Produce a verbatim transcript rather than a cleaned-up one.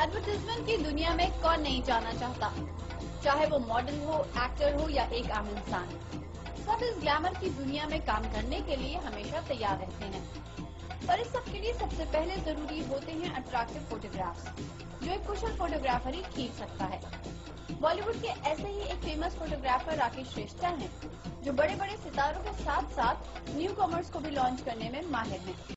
Advertisement की दुनिया में कौन नहीं जाना चाहता, चाहे वो मॉडल हो, एक्टर हो या एक आम इंसान। सब इस ग्लैमर की दुनिया में काम करने के लिए हमेशा तैयार रहते हैं, पर इस सब के लिए सबसे पहले जरूरी होते हैं अट्रैक्टिव फोटोग्राफ्स, जो एक कुशल फोटोग्राफर ही खींच सकता है। बॉलीवुड के ऐसे ही एक फेमस फोटोग्राफर राकेश श्रेष्ठ हैं, जो बड़े बड़े सितारों के साथ साथ न्यू कॉमर्स को भी लॉन्च करने में माहिर हैं।